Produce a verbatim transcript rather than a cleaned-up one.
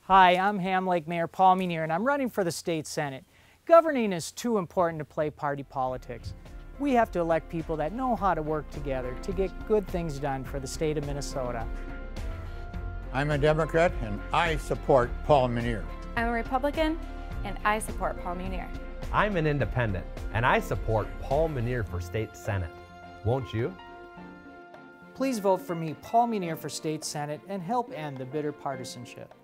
Hi, I'm Ham Lake Mayor Paul Meunier, and I'm running for the state senate. Governing is too important to play party politics. We have to elect people that know how to work together to get good things done for the state of Minnesota. I'm a Democrat and I support Paul Meunier. I'm a Republican and I support Paul Meunier. I'm an independent and I support Paul Meunier for state senate. Won't you? Please vote for me, Paul Meunier, for state senate and help end the bitter partisanship.